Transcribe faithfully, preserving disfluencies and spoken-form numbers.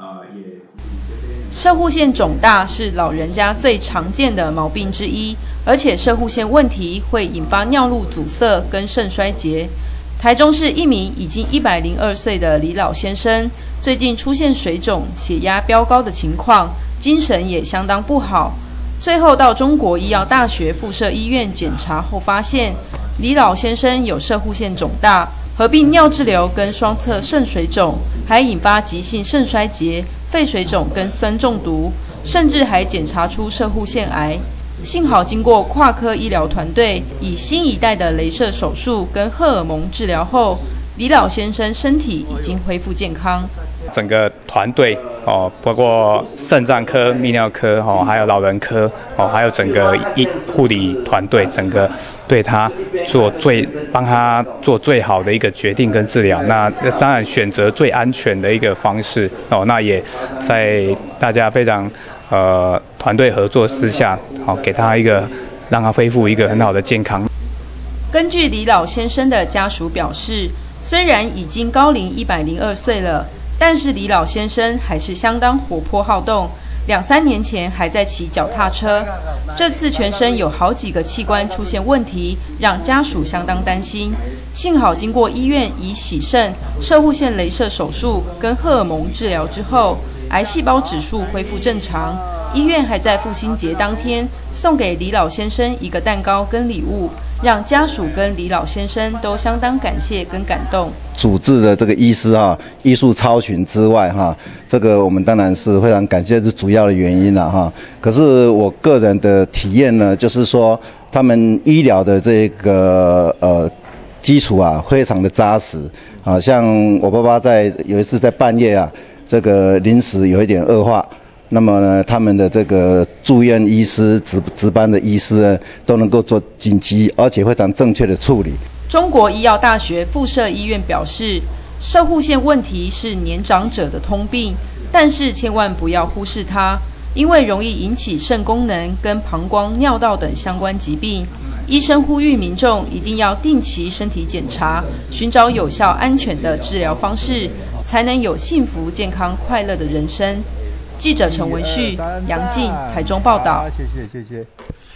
啊、呃、也。 攝護腺肿大是老人家最常見的毛病之一，而且攝護腺問題會引發尿路阻塞跟腎衰竭。台中市一名已經一百零二歲的李老先生，最近出現水腫、血壓飆高的情況，精神也相當不好。最後到中國醫藥大學附設醫院檢查後，發現李老先生有攝護腺腫大，合併尿滯留跟雙側腎水腫，還引發急性腎衰竭、肺水腫跟酸中毒，甚至還檢查出攝護腺癌。幸好經過跨科醫療團隊以新一代的雷射手術跟荷爾蒙治療後，李老先生身體已經恢復健康。 整個團隊哦，包括腎臟科、泌尿科哦，還有老人科哦，還有整個醫護理團隊，整個對他做最幫他做最好的一個決定跟治療。那當然選擇最安全的一個方式哦，那也在大家非常呃團隊合作之下，哦，給他一個讓他恢復一個很好的健康。 根據李老先生的家屬表示，雖然已經高齡一百零二歲了。但是李老先生還是相當活潑好動，兩三年前還在騎腳踏車，這次全身有好幾個器官出現問題，讓家屬相當擔心。幸好經過醫院以洗腎、攝護腺雷射手術跟荷爾蒙治療之後，癌細胞指數恢復正常。醫院還在父親節當天送給李老先生一個蛋糕跟禮物，讓家屬跟李老先生都相當感謝跟感動。 主治的這個醫師哈，醫術超群之外哈，這個我們當然是非常感謝，是主要的原因了哈。可是我個人的體驗呢，就是說他們醫療的這個呃基礎啊，非常的紮實啊。像我爸爸在有一次在半夜啊，這個臨時有一點惡化。那麼呢，他們的這個住院醫師、值值班的醫師呢，都能夠做緊急而且非常正確的處理。 中國醫藥大學附設醫院表示，攝護腺問題是年長者的通病，但是千萬不要忽視它，因為容易引起腎功能跟膀胱、尿道等相關疾病。醫生呼籲民眾一定要定期身體檢查，尋找有效安全的治療方式，才能有幸福、健康、快樂的人生。記者陳文旭、楊靜，台中報道。 謝謝，謝謝。